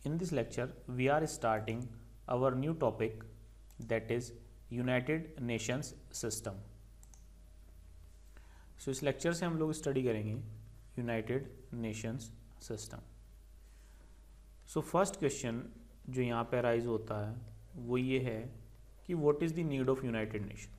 In this lecture, we are starting our new topic, that is United Nations System. So इस lecture से हम लोग study करेंगे United Nations system. So first question जो यहाँ पे अराइज होता है वो ये है कि what is the need of United Nation.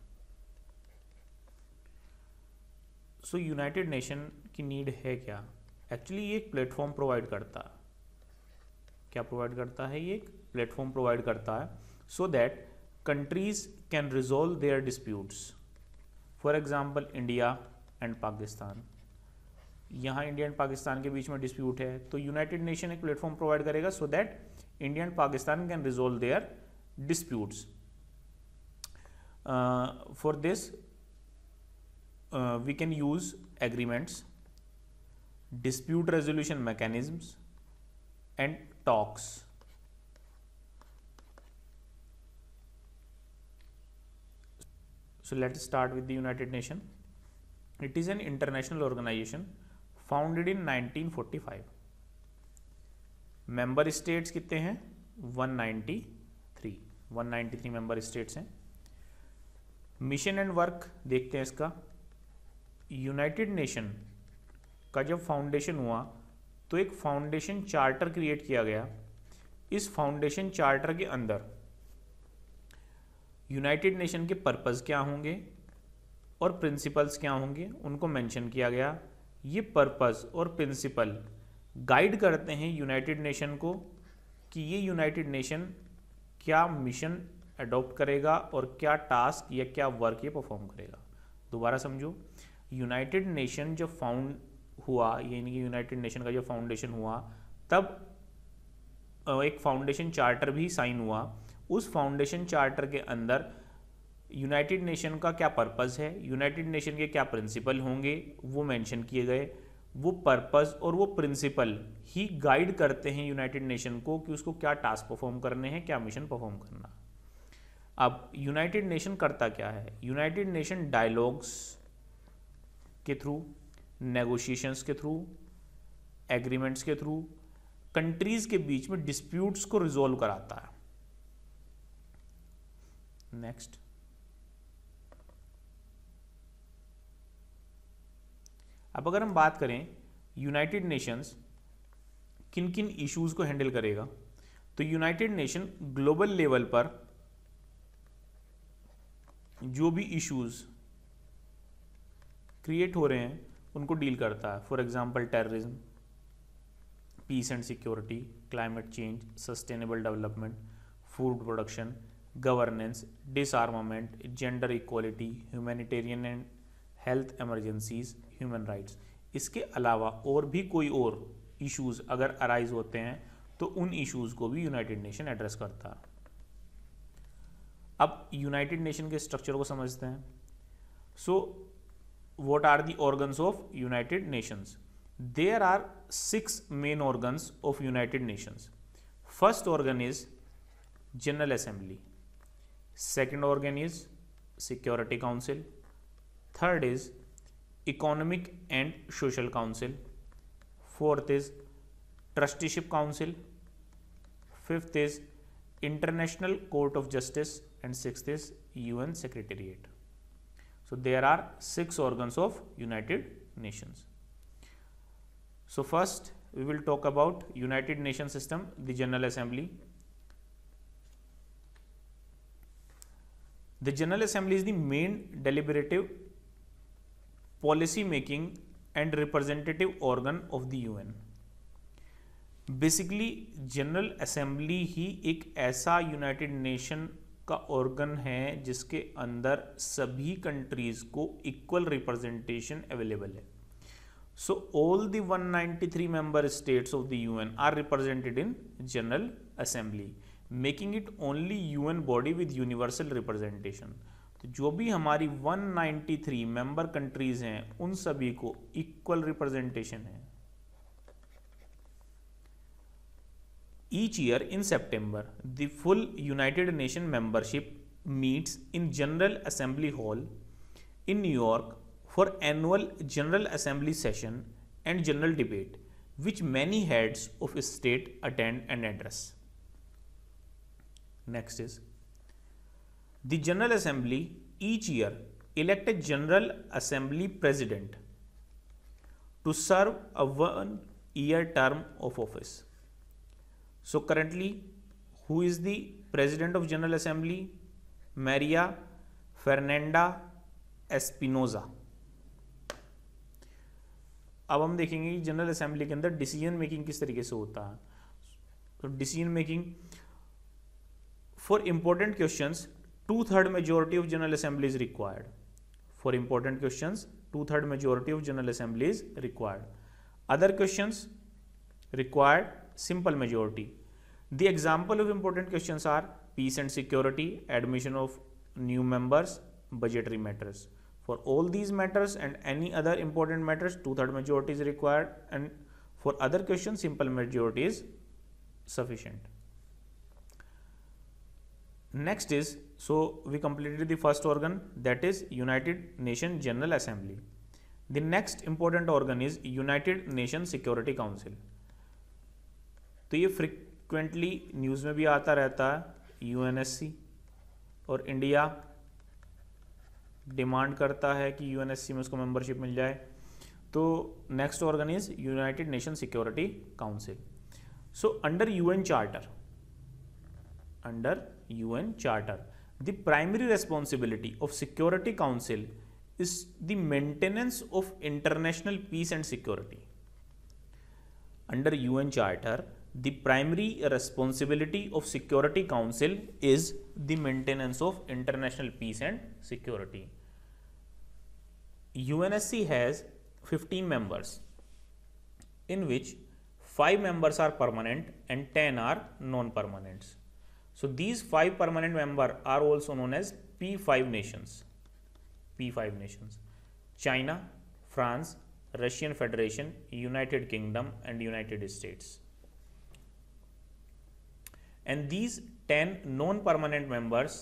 So United Nation की नीड है क्या? एक्चुअली ये एक प्लेटफॉर्म प्रोवाइड करता है. क्या प्रोवाइड करता है? ये एक प्लेटफॉर्म प्रोवाइड करता है so that countries can resolve their disputes. For example India and Pakistan, यहाँ इंडिया एंड पाकिस्तान के बीच में डिस्प्यूट है तो यूनाइटेड नेशन एक प्लेटफॉर्म प्रोवाइड करेगा so that India and Pakistan can resolve their disputes. For this we can use agreements, dispute resolution mechanisms and talks. So let's start with the United Nations. It is an international organization founded in 1945. member states कितने हैं? 193 member states हैं. mission and work देखते हैं इसका. United nation का जब foundation हुआ तो एक फाउंडेशन चार्टर क्रिएट किया गया. इस फाउंडेशन चार्टर के अंदर यूनाइटेड नेशन के पर्पस क्या होंगे और प्रिंसिपल्स क्या होंगे उनको मेंशन किया गया. ये पर्पस और प्रिंसिपल गाइड करते हैं यूनाइटेड नेशन को कि ये यूनाइटेड नेशन क्या मिशन अडॉप्ट करेगा और क्या टास्क या क्या वर्क ये परफॉर्म करेगा. दोबारा समझो, यूनाइटेड नेशन जब फाउंड हुआ यानी कि यूनाइटेड नेशन का जब फाउंडेशन हुआ तब एक फाउंडेशन चार्टर भी साइन हुआ. उस फाउंडेशन चार्टर के अंदर यूनाइटेड नेशन का क्या पर्पस है, यूनाइटेड नेशन के क्या प्रिंसिपल होंगे वो मेंशन किए गए. वो पर्पस और वो प्रिंसिपल ही गाइड करते हैं यूनाइटेड नेशन को कि उसको क्या टास्क परफॉर्म करने हैं, क्या मिशन परफॉर्म करना. अब यूनाइटेड नेशन करता क्या है? यूनाइटेड नेशन डायलॉग्स के थ्रू, नेगोशिएशंस के थ्रू, एग्रीमेंट्स के थ्रू कंट्रीज के बीच में डिस्प्यूट्स को रिजॉल्व कराता है. नेक्स्ट, अब अगर हम बात करें यूनाइटेड नेशंस किन किन इश्यूज को हैंडल करेगा तो यूनाइटेड नेशन ग्लोबल लेवल पर जो भी इश्यूज क्रिएट हो रहे हैं उनको डील करता है. For example terrorism, peace and security, climate change, sustainable development, food production, governance, disarmament, gender equality, humanitarian and health emergencies, human rights. इसके अलावा और भी कोई और इश्यूज अगर अराइज होते हैं तो उन इश्यूज को भी यूनाइटेड नेशन एड्रेस करता है. अब यूनाइटेड नेशन के स्ट्रक्चर को समझते हैं. So what are the organs of United Nations? There are 6 main organs of United Nations. First organ is General Assembly. Second organ is Security Council. Third is Economic and Social Council. Fourth is Trusteeship Council. Fifth is International Court of Justice. And sixth is UN Secretariat. So there are 6 organs of United Nations. So first we will talk about United Nations system, the General Assembly. The General Assembly is the main deliberative, policy making and representative organ of the UN. Basically General Assembly ही एक ऐसा United nation का organ है जिसके अंदर सभी countries को equal representation available है. So all the 193 member states of the UN are represented in General Assembly, making it only UN body with universal representation. तो जो भी हमारी 193 मेंबर कंट्रीज हैं उन सभी को इक्वल रिप्रेजेंटेशन है. Each year in September, the full United Nations membership meets in General Assembly Hall in New York for annual General Assembly session and general debate. which many heads of state attend and address. Next is the General Assembly each year elect a General Assembly President to serve a 1-year term of office. So currently, who is the President of General Assembly? Maria Fernanda Espinoza. अब हम देखेंगे कि general Assembly के अंदर decision making किस तरीके से होता है. तो decision making for important questions 2/3 majority of general assembly is required. For important questions 2/3 majority of general assembly is required. Other questions required simple majority. The example of important questions are peace and security, admission of new members, budgetary matters. For all these matters and any other important matters 2/3 majority is required, and for other questions simple majority is sufficient. Next is, so we completed the first organ, that is United Nations General Assembly. The next important organ is United Nations Security Council. तो ये frequently news में भी आता रहता है, UNSC, और India demand करता है कि UNSC में उसको मेंबरशिप मिल जाए. तो next organ is United nation security Council. So under UN Charter, the primary responsibility of Security Council is the maintenance of international peace and security. Under UN Charter, the primary responsibility of Security Council is the maintenance of international peace and security. UNSC has 15 members, in which 5 members are permanent and 10 are non-permanents. So these 5 permanent members are also known as P5 nations. China, France, Russian Federation, United Kingdom and United States. And these 10 non-permanent members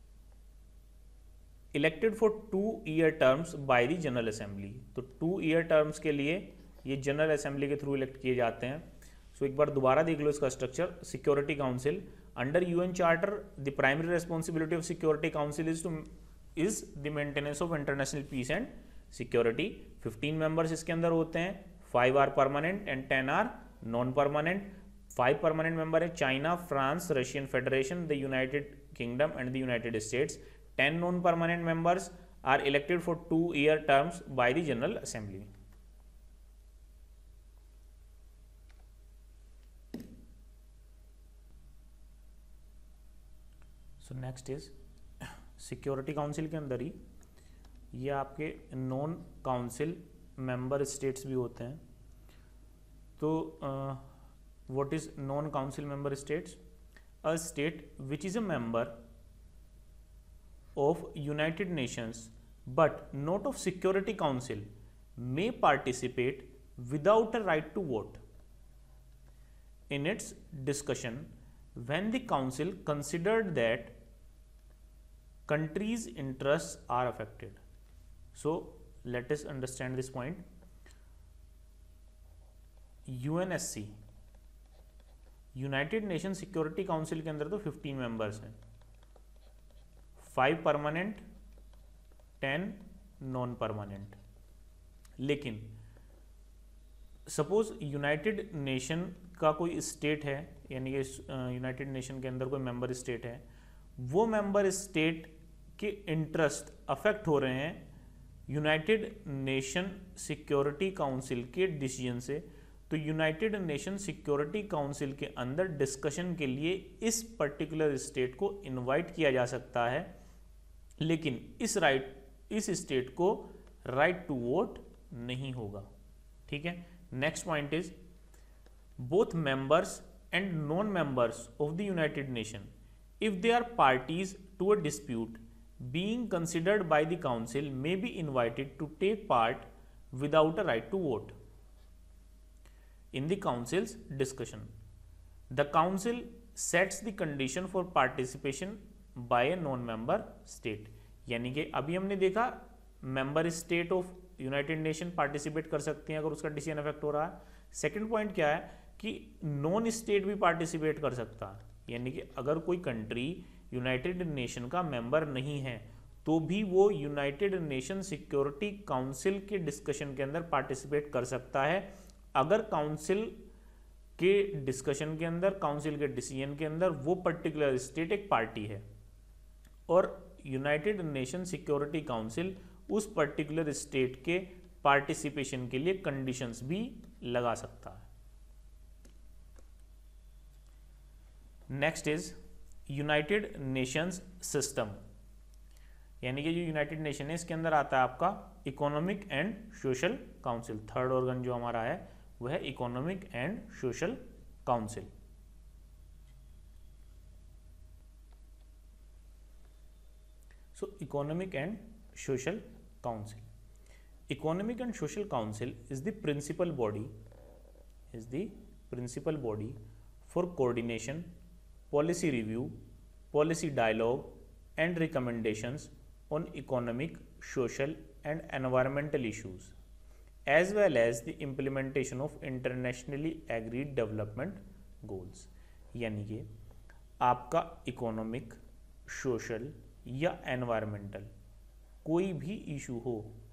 elected for 2-year terms by the General Assembly. तो 2-year terms के लिए ये General Assembly के through elect किए जाते हैं. सो एक बार दोबारा देख लो इसका structure. Security Council under UN Charter, the primary responsibility of Security Council is the maintenance of international peace and security. 15 members इसके अंदर होते हैं, 5 are permanent and 10 are non-permanent. 5 permanent member है China, France, Russian Federation, the United Kingdom and the United States. 10 non-permanent members are elected for 2-year terms by the General Assembly. So next is Security council के अंदर ही ये आपके non council member states भी होते हैं. तो what is non council member states? A state which is a member of United Nations but not of security Council may participate without a right to vote in its discussion when the council considered that countries' interests are affected. So let us understand this point. UNSC United nation security council के अंदर तो 15 members हैं, 5 permanent 10 non permanent. लेकिन suppose United nation का कोई state है, यानी कि यूनाइटेड नेशन के अंदर कोई मेंबर स्टेट है, वो मेंबर स्टेट के इंटरेस्ट अफेक्ट हो रहे हैं यूनाइटेड नेशन सिक्योरिटी काउंसिल के डिसीजन से, तो यूनाइटेड नेशन सिक्योरिटी काउंसिल के अंदर डिस्कशन के लिए इस पर्टिकुलर स्टेट को इनवाइट किया जा सकता है, लेकिन इस स्टेट को राइट टू वोट नहीं होगा. ठीक है. Next point is both members and non members of the United Nation if they are parties to a dispute being considered by the council may be invited to take part without a right to vote in the council's discussion. The council sets the condition for participation by a non-member state. यानी कि अभी हमने देखा member state of United Nation participate कर सकती हैं अगर उसका डिसीजन अफेक्ट हो रहा है, सेकंड पॉइंट क्या है कि नॉन स्टेट भी पार्टिसिपेट कर सकता है, यानी कि अगर कोई कंट्री यूनाइटेड नेशन का मेंबर नहीं है तो भी वो यूनाइटेड नेशन सिक्योरिटी काउंसिल के डिस्कशन के अंदर पार्टिसिपेट कर सकता है, अगर काउंसिल के डिस्कशन के अंदर, काउंसिल के डिसीजन के अंदर वो पर्टिकुलर स्टेट एक पार्टी है और यूनाइटेड नेशन सिक्योरिटी काउंसिल उस पर्टिकुलर स्टेट के पार्टिसिपेशन के लिए कंडीशंस भी लगा सकता है। Next is United Nations system, यानी कि जो यूनाइटेड नेशन है इसके अंदर आता है आपका Economic and Social Council. Third organ जो हमारा है वह है Economic and Social Council. So Economic and Social Council, Economic and Social Council is the principal body for coordination, policy review, policy dialogue and recommendations on economic, social and environmental issues, as well as the implementation of internationally agreed development goals। यानी कि आपका economic, social या environmental कोई भी issue हो,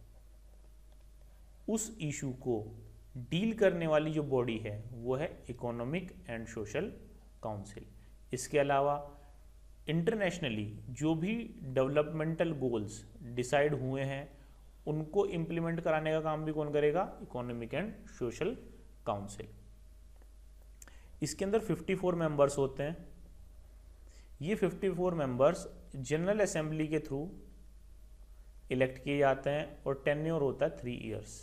उस issue को deal करने वाली जो बॉडी है वो है इकोनॉमिक एंड सोशल काउंसिल। इसके अलावा इंटरनेशनली जो भी डेवलपमेंटल गोल्स डिसाइड हुए हैं उनको इम्प्लीमेंट कराने का काम भी कौन करेगा? Economic and Social Council. इसके अंदर 54 मेंबर्स होते हैं। ये 54 मेंबर्स जनरल असेंबली के थ्रू इलेक्ट किए जाते हैं और टेन्योर होता है 3 years.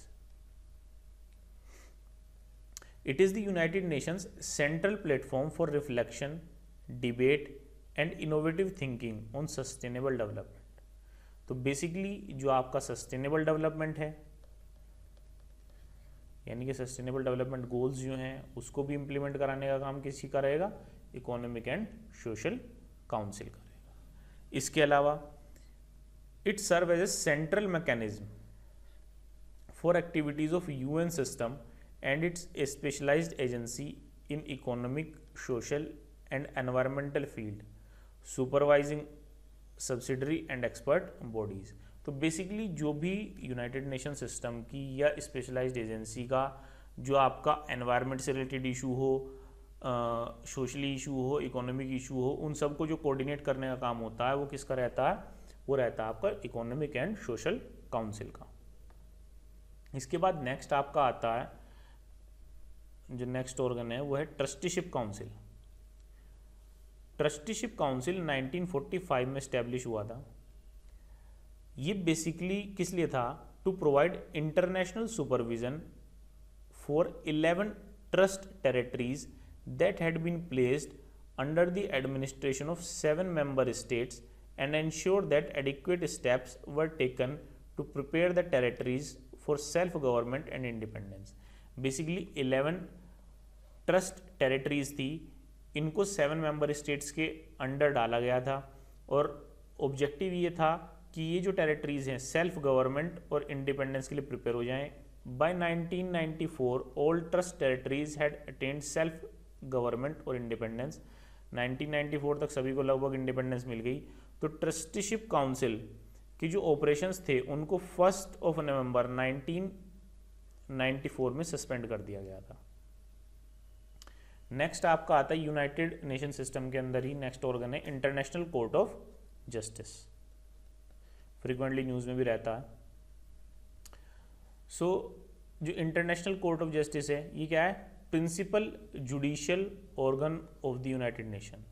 It is the United Nations central platform for reflection, debate and innovative thinking on sustainable development। तो बेसिकली जो आपका सस्टेनेबल डेवलपमेंट है, यानी कि सस्टेनेबल डेवलपमेंट गोल्स जो हैं उसको भी इम्प्लीमेंट कराने का काम किसी का रहेगा? इकोनॉमिक एंड सोशल काउंसिल करेगा। इसके अलावा it serve as a central mechanism for activities of UN system and it's a specialized agency in economic, social and environmental field, supervising subsidiary and expert bodies। तो basically जो भी United nation system की या specialised agency का जो आपका environment से related issue हो, सोशली इशू हो, इकोनॉमिक इशू हो, उन सबको जो कोऑर्डिनेट करने का काम होता है वो किसका रहता है? वो रहता है आपका इकोनॉमिक एंड सोशल काउंसिल का। इसके बाद नेक्स्ट आपका आता है जो नेक्स्ट ऑर्गन है वो है ट्रस्टीशिप काउंसिल। ट्रस्टीशिप काउंसिल 1945 में स्टैब्लिश हुआ था। ये बेसिकली किस लिए था? To provide international supervision for 11 trust territories that had been placed under the administration of 7 member states and ensure that adequate steps were taken to prepare the territories for self government and independence. Basically 11 trust territories थी, इनको 7 member states के under डाला गया था और objective ये था कि ये जो टेरिटरीज हैं सेल्फ गवर्नमेंट और इंडिपेंडेंस के लिए प्रिपेयर हो जाएं। By 1994 all trust territories had attained self government और इंडिपेंडेंस। 1994 तक सभी को लगभग इंडिपेंडेंस मिल गई। तो ट्रस्टीशिप काउंसिल की जो ऑपरेशंस थे उनको 1 नवंबर 1994 में सस्पेंड कर दिया गया था। नेक्स्ट आपका आता है यूनाइटेड नेशन सिस्टम के अंदर ही नेक्स्ट ऑर्गन है International Court of Justice. Frequently news में भी रहता है। सो जो इंटरनेशनल कोर्ट ऑफ जस्टिस है ये क्या है? Principal judicial organ of the United Nation.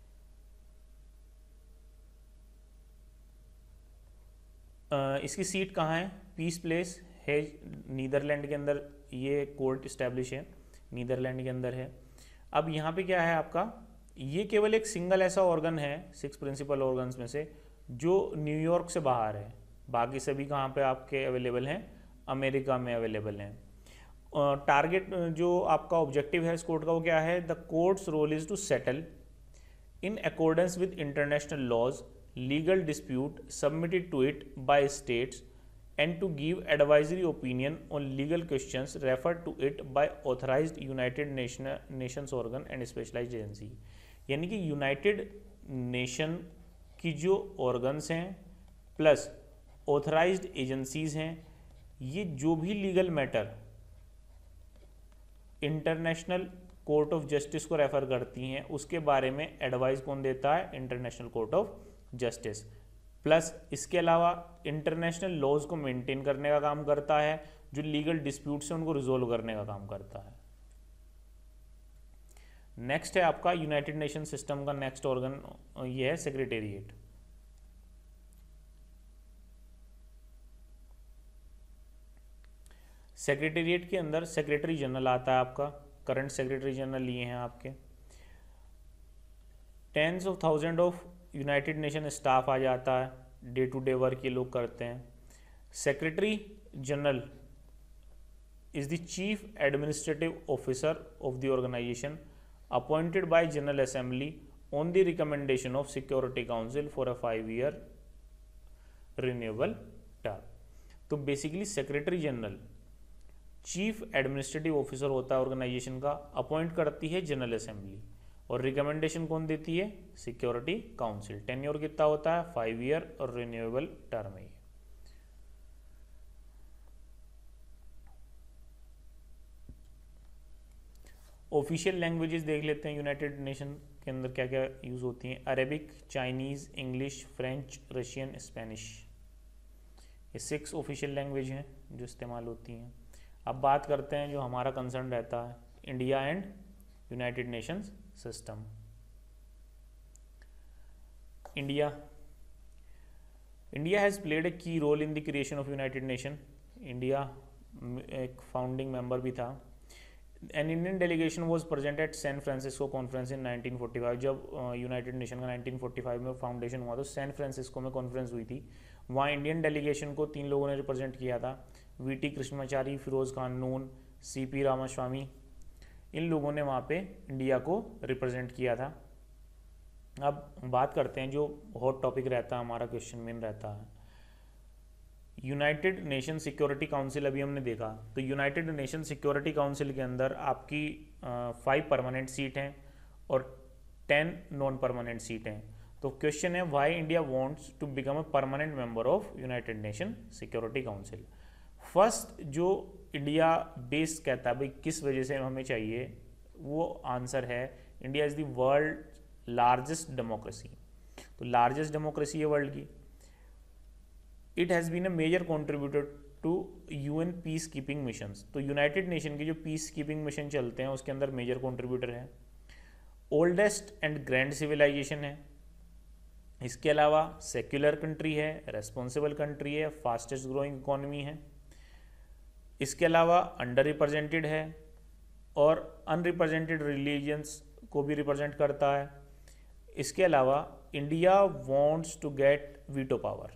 इसकी सीट कहाँ है? पीस प्लेस है, नीदरलैंड के अंदर ये कोर्ट इस्टेब्लिश है, नीदरलैंड के अंदर है। अब यहाँ पे क्या है आपका? ये केवल एक सिंगल ऐसा ऑर्गन है 6 प्रिंसिपल ऑर्गन्स में से जो न्यूयॉर्क से बाहर है। बाकी सभी कहाँ पे आपके अवेलेबल हैं? अमेरिका में अवेलेबल हैं। टारगेट जो आपका ऑब्जेक्टिव है इस कोर्ट का वो क्या है? The court's role is to settle in accordance with international laws legal dispute submitted to it by states and to give advisory opinion on legal questions referred to it by authorized United Nations organ and specialized agency। यानी कि United Nation की जो organs हैं plus authorised agencies हैं, ये जो भी legal matter International Court of Justice को रेफर करती हैं उसके बारे में एडवाइस कौन देता है? International Court of Justice. Plus इसके अलावा इंटरनेशनल लॉज को मेंटेन करने का काम करता है, जो लीगल डिस्प्यूट्स हैं उनको रिजोल्व करने का काम करता है। नेक्स्ट है आपका यूनाइटेड नेशन सिस्टम का नेक्स्ट ऑर्गन, ये है सेक्रेटेरिएट। सेक्रेटेरिएट के अंदर सेक्रेटरी जनरल आता है आपका, करंट सेक्रेटरी जनरल ये हैं आपके। Tens of thousand of United nation staff आ जाता है, डे टू डे वर्क ये लोग करते हैं। Secretary general is the chief administrative officer of the organisation appointed by general assembly on the recommendation of security council for a 5-year renewable term. तो basically secretary general chief administrative officer होता है organisation का, appoint करती है general assembly और recommendation कौन देती है? Security council. टेन्योर कितना होता है? 5 year और रिन्यूएबल टर्म है। ऑफिशियल लैंग्वेजेस देख लेते हैं यूनाइटेड नेशन के अंदर क्या क्या यूज होती हैं। Arabic, Chinese, English, French, Russian, Spanish, ये 6 ऑफिशियल लैंग्वेज हैं जो इस्तेमाल होती हैं। अब बात करते हैं जो हमारा कंसर्न रहता है, India and united Nations system. India has played a key role in the creation of United nation. India एक फाउंडिंग मेंबर भी था। An Indian delegation was present at San Francisco conference in 1945। जब United nation का 1945 में foundation हुआ तो San Francisco में conference हुई थी। वहाँ इंडियन डेलीगेशन को 3 लोगों ने रिप्रेजेंट किया था, वीटी कृष्णमाचारी, फिरोज़ खान नून, सीपी रामास्वामी। इन लोगों ने वहाँ पे इंडिया को रिप्रेजेंट किया था। अब बात करते हैं जो हॉट टॉपिक रहता है हमारा, क्वेश्चन मेन रहता है यूनाइटेड नेशन सिक्योरिटी काउंसिल। अभी हमने देखा तो यूनाइटेड नेशन सिक्योरिटी काउंसिल के अंदर आपकी 5 परमानेंट सीट हैं और 10 नॉन परमानेंट सीट हैं। तो क्वेश्चन है why India wants to become a permanent member of United nation security council. First जो इंडिया बेस कहता है भाई किस वजह से हमें चाहिए, वो आंसर है India is the world largest democracy. तो लार्जेस्ट डेमोक्रेसी है वर्ल्ड की। It has been a major contributor to UN peace keeping missions. तो यूनाइटेड नेशन के जो पीस कीपिंग मिशन चलते हैं उसके अंदर मेजर कॉन्ट्रीब्यूटर है। ओल्डेस्ट एंड ग्रैंड सिविलाइजेशन है। इसके अलावा सेक्युलर कंट्री है, रेस्पॉन्सिबल कंट्री है, फास्टेस्ट ग्रोइंग इकोनॉमी है। इसके अलावा अंडर रिप्रेजेंटेड है और अनरिप्रेजेंटेड रिलीजन्स को भी रिप्रेजेंट करता है। इसके अलावा India wants to get veto power,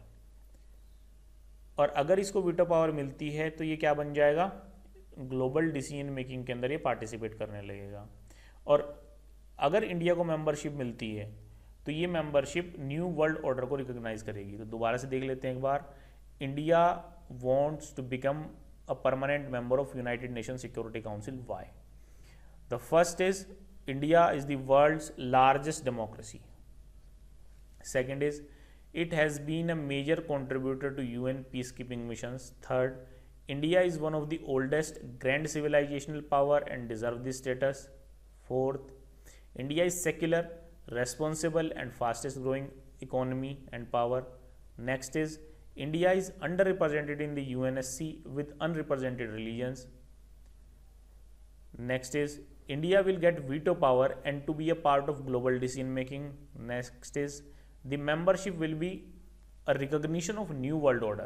और अगर इसको वीटो पावर मिलती है तो ये क्या बन जाएगा? ग्लोबल डिसीजन मेकिंग के अंदर ये पार्टिसिपेट करने लगेगा। और अगर इंडिया को मेंबरशिप मिलती है तो ये मेंबरशिप न्यू वर्ल्ड ऑर्डर को रिकॉग्नाइज करेगी। तो दोबारा से देख लेते हैं एक बार, India wants to become a permanent member of United nation security council. Why? The first is India is the world's largest democracy. Second is it has been a major contributor to UN peacekeeping missions. Third, India is one of the oldest grand civilizational power and deserve this status. Fourth, India is secular, responsible and fastest growing economy and power. Next is India is underrepresented in the UNSC with unrepresented religions. Next is India will get veto power and to be a part of global decision making. Next is the membership will be a recognition of new world order.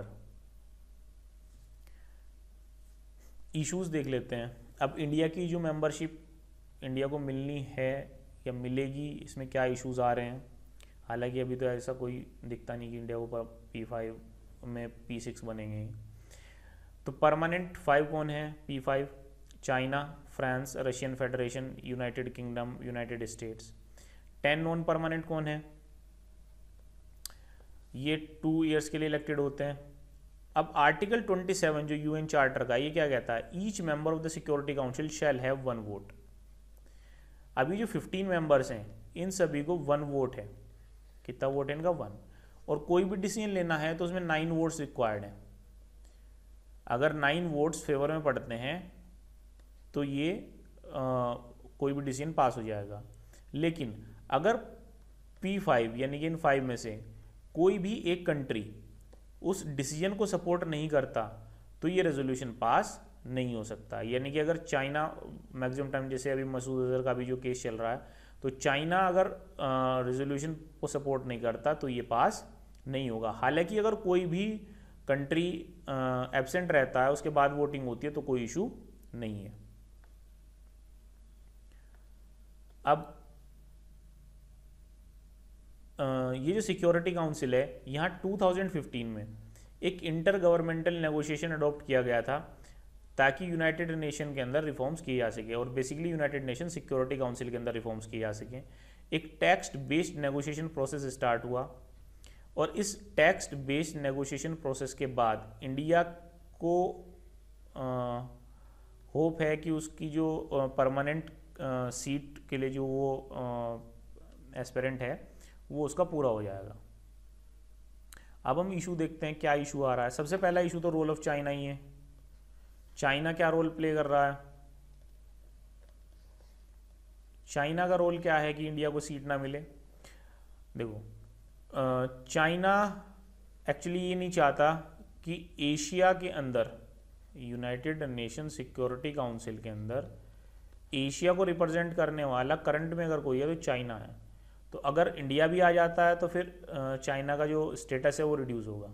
Issues देख लेते हैं। अब India की जो membership India को मिलनी है या मिलेगी, इसमें क्या इश्यूज आ रहे हैं। हालांकि अभी तो ऐसा कोई दिखता नहीं कि इंडिया को P5 में P6 बनेंगे। तो परमानेंट 5 कौन है? P5 China, France, Russian federation, united kingdom, united states. 10 non permanent कौन है? ये 2 years के लिए इलेक्टेड होते हैं। अब आर्टिकल 27 जो यूएन चार्टर का, ये क्या कहता है, each member of the security council shall have 1 वोट। अभी जो 15 मेंबर्स हैं इन सभी को 1 वोट है। कितना वोट है इनका? 1। और कोई भी डिसीजन लेना है तो उसमें 9 वोट्स रिक्वायर्ड हैं। अगर 9 वोट्स फेवर में पड़ते हैं तो ये कोई भी डिसीजन पास हो जाएगा। लेकिन अगर P5 यानी कि इन 5 में से कोई भी एक कंट्री उस डिसीजन को सपोर्ट नहीं करता तो ये रेजोल्यूशन पास नहीं हो सकता। यानी कि अगर चाइना मैक्सिमम टाइम, जैसे अभी मसूद अजहर का भी जो केस चल रहा है, तो चाइना अगर रेजोल्यूशन को सपोर्ट नहीं करता तो ये पास नहीं होगा। हालांकि अगर कोई भी कंट्री एब्सेंट रहता है उसके बाद वोटिंग होती है तो कोई इशू नहीं है। अब ये जो सिक्योरिटी काउंसिल है, यहाँ 2015 में एक इंटर गवर्नमेंटल नेगोशिएशन अडॉप्ट किया गया था ताकि यूनाइटेड नेशन के अंदर रिफॉर्म्स किए जा सके, और basically united nation security council के अंदर रिफॉर्म्स किए जा सके। एक text based negotiation process start हुआ, और इस टेक्स्ट बेस्ड नेगोशिएशन प्रोसेस के बाद इंडिया को होप है कि उसकी जो परमानेंट सीट के लिए जो वो एस्पिरेंट है वो उसका पूरा हो जाएगा। अब हम इशू देखते हैं, क्या इशू आ रहा है। सबसे पहला इशू तो रोल ऑफ चाइना ही है। चाइना क्या रोल प्ले कर रहा है? चाइना का रोल क्या है कि इंडिया को सीट ना मिले? देखो, चाइना एक्चुअली ये नहीं चाहता कि एशिया के अंदर, यूनाइटेड नेशन सिक्योरिटी काउंसिल के अंदर एशिया को रिप्रेजेंट करने वाला करंट में अगर कोई है तो चाइना है। तो अगर इंडिया भी आ जाता है तो फिर चाइना का जो स्टेटस है वो रिड्यूस होगा।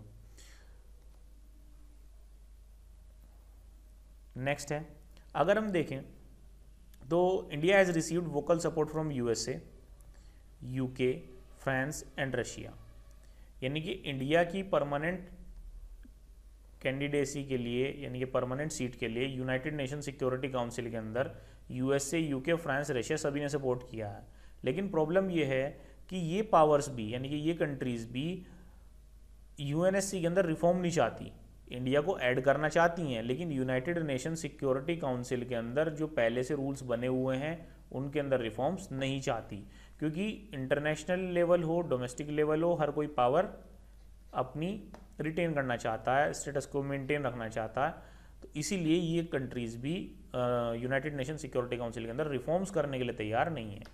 नेक्स्ट है, अगर हम देखें तो India has received vocal support from USA, UK, France and Russia. यानी कि इंडिया की परमानेंट कैंडिडेसी के लिए, यानी कि परमानेंट सीट के लिए यूनाइटेड नेशन सिक्योरिटी काउंसिल के अंदर यूएसए, यूके, फ्रांस, रशिया सभी ने सपोर्ट किया है। लेकिन प्रॉब्लम ये है कि ये पावर्स भी, यानी कि ये कंट्रीज़ भी यूएनएससी के अंदर रिफॉर्म नहीं चाहती। इंडिया को ऐड करना चाहती हैं, लेकिन यूनाइटेड नेशन सिक्योरिटी काउंसिल के अंदर जो पहले से रूल्स बने हुए हैं उनके अंदर रिफॉर्म्स नहीं चाहती, क्योंकि इंटरनेशनल लेवल हो, डोमेस्टिक लेवल हो, हर कोई पावर अपनी रिटेन करना चाहता है, स्टेटस को मेंटेन रखना चाहता है। तो इसीलिए ये कंट्रीज़ भी यूनाइटेड नेशन सिक्योरिटी काउंसिल के अंदर रिफॉर्म्स करने के लिए तैयार नहीं है।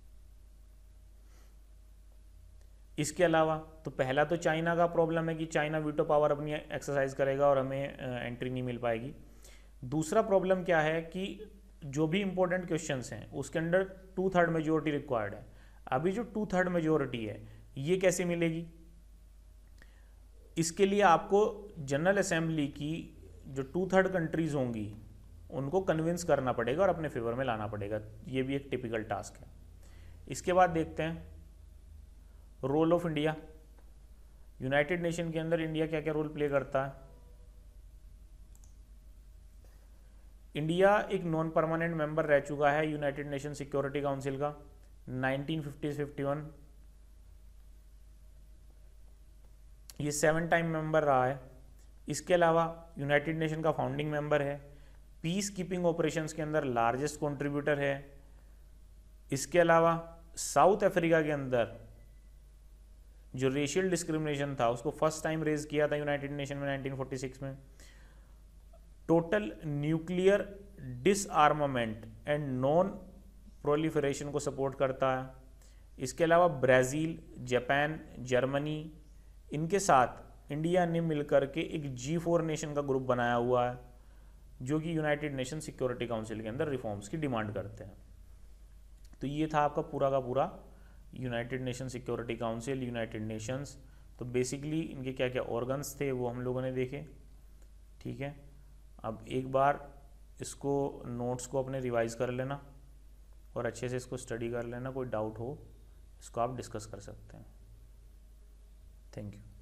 इसके अलावा तो पहला तो चाइना का प्रॉब्लम है कि चाइना वीटो पावर अपनी एक्सरसाइज करेगा और हमें एंट्री नहीं मिल पाएगी। दूसरा प्रॉब्लम क्या है कि जो भी इंपॉर्टेंट क्वेश्चंस हैं उसके अंदर 2/3 मेजोरिटी रिक्वायर्ड है। अभी जो 2/3 मेजोरिटी है ये कैसे मिलेगी? इसके लिए आपको जनरल असेंबली की जो 2/3 कंट्रीज होंगी उनको कन्विंस करना पड़ेगा और अपने फेवर में लाना पड़ेगा। ये भी एक टिपिकल टास्क है। इसके बाद देखते हैं role of India. United nation के अंदर इंडिया क्या क्या रोल प्ले करता है? इंडिया एक नॉन परमानेंट मेंबर रह चुका है यूनाइटेड नेशन सिक्योरिटी काउंसिल का 1950-51। ये 7 टाइम मेंबर रहा है। इसके अलावा यूनाइटेड नेशन का फाउंडिंग मेंबर है, पीस कीपिंग ऑपरेशंस के अंदर लार्जेस्ट कंट्रीब्यूटर है। इसके अलावा साउथ अफ्रीका के अंदर जो रेशियल डिस्क्रिमिनेशन था उसको फर्स्ट टाइम रेज किया था यूनाइटेड नेशन में 1946 में। Total nuclear disarmament and non proliferation को सपोर्ट करता है। इसके अलावा ब्राज़ील, जापान, जर्मनी, इनके साथ इंडिया ने मिलकर के एक G4 नेशन का ग्रुप बनाया हुआ है जो कि यूनाइटेड नेशन सिक्योरिटी काउंसिल के अंदर रिफॉर्म्स की डिमांड करते हैं। तो ये था आपका पूरा का पूरा united nation security council, united nations. तो बेसिकली इनके क्या क्या ऑर्गन्स थे वो हम लोगों ने देखे। ठीक है, अब एक बार इसको नोट्स को अपने रिवाइज कर लेना और अच्छे से इसको स्टडी कर लेना। कोई डाउट हो इसको आप डिस्कस कर सकते हैं। Thank you.